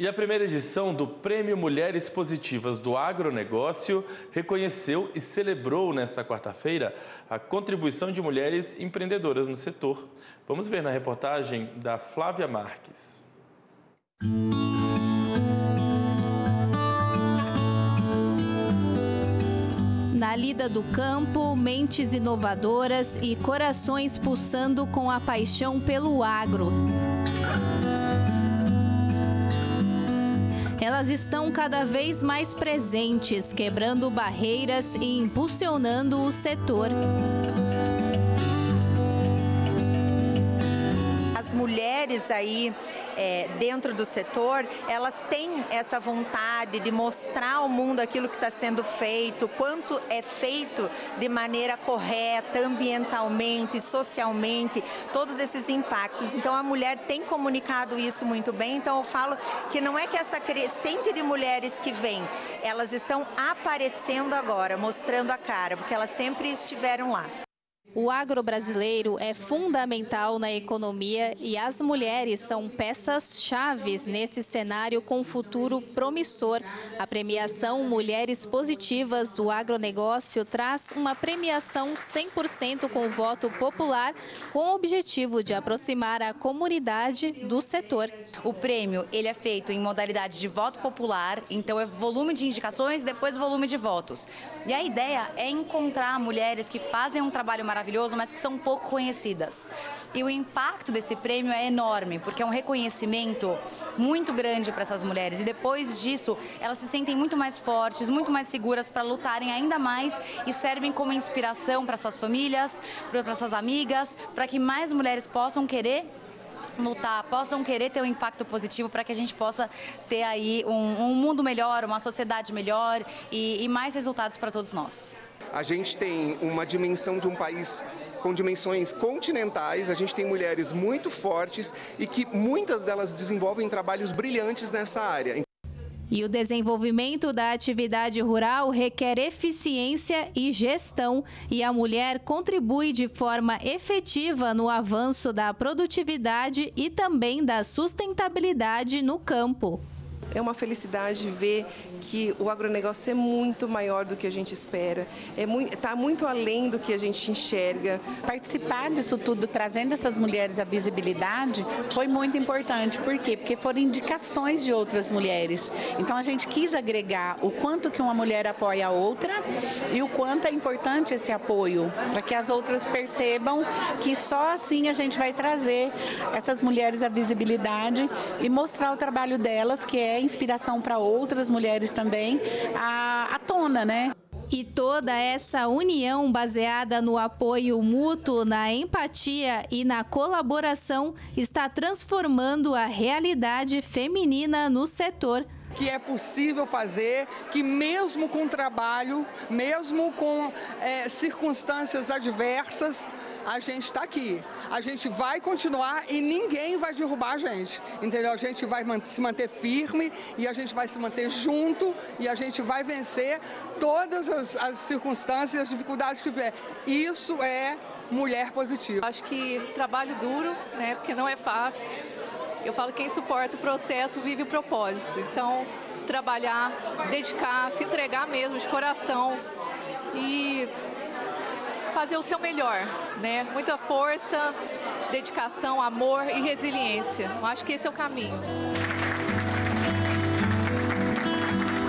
E a primeira edição do Prêmio Mulheres Positivas do Agronegócio reconheceu e celebrou nesta quarta-feira a contribuição de mulheres empreendedoras no setor. Vamos ver na reportagem da Flávia Marques. Na lida do campo, mentes inovadoras e corações pulsando com a paixão pelo agro. Elas estão cada vez mais presentes, quebrando barreiras e impulsionando o setor. As mulheres aí dentro do setor, elas têm essa vontade de mostrar ao mundo aquilo que está sendo feito, quanto é feito de maneira correta, ambientalmente, socialmente, todos esses impactos. Então a mulher tem comunicado isso muito bem, então eu falo que não é que essa crescente de mulheres que vem, elas estão aparecendo agora, mostrando a cara, porque elas sempre estiveram lá. O agro brasileiro é fundamental na economia e as mulheres são peças-chaves nesse cenário com futuro promissor. A premiação Mulheres Positivas do Agronegócio traz uma premiação 100% com voto popular, com o objetivo de aproximar a comunidade do setor. O prêmio ele é feito em modalidade de voto popular, então é volume de indicações, depois volume de votos. E a ideia é encontrar mulheres que fazem um trabalho maravilhoso, mas que são pouco conhecidas. E o impacto desse prêmio é enorme, porque é um reconhecimento muito grande para essas mulheres. E depois disso, elas se sentem muito mais fortes, muito mais seguras para lutarem ainda mais e servem como inspiração para suas famílias, para suas amigas, para que mais mulheres possam querer lutar, possam querer ter um impacto positivo para que a gente possa ter aí um mundo melhor, uma sociedade melhor e mais resultados para todos nós. A gente tem uma dimensão de um país com dimensões continentais, a gente tem mulheres muito fortes e que muitas delas desenvolvem trabalhos brilhantes nessa área. E o desenvolvimento da atividade rural requer eficiência e gestão, e a mulher contribui de forma efetiva no avanço da produtividade e também da sustentabilidade no campo. É uma felicidade ver que o agronegócio é muito maior do que a gente espera, está muito além do que a gente enxerga. Participar disso tudo, trazendo essas mulheres à visibilidade, foi muito importante. Por quê? Porque foram indicações de outras mulheres. Então a gente quis agregar o quanto que uma mulher apoia a outra e o quanto é importante esse apoio, para que as outras percebam que só assim a gente vai trazer essas mulheres à visibilidade e mostrar o trabalho delas, que é inspiração para outras mulheres também, à tona, né? E toda essa união baseada no apoio mútuo, na empatia e na colaboração está transformando a realidade feminina no setor. Que é possível fazer, que mesmo com trabalho, mesmo com circunstâncias adversas, a gente está aqui. A gente vai continuar e ninguém vai derrubar a gente, entendeu? A gente vai se manter firme e a gente vai se manter junto e a gente vai vencer todas as circunstâncias e as dificuldades que vier. Isso é mulher positiva. Acho que trabalho duro, né? Porque não é fácil. Eu falo que quem suporta o processo vive o propósito. Então, trabalhar, dedicar, se entregar mesmo de coração e fazer o seu melhor, né? Muita força, dedicação, amor e resiliência. Eu acho que esse é o caminho.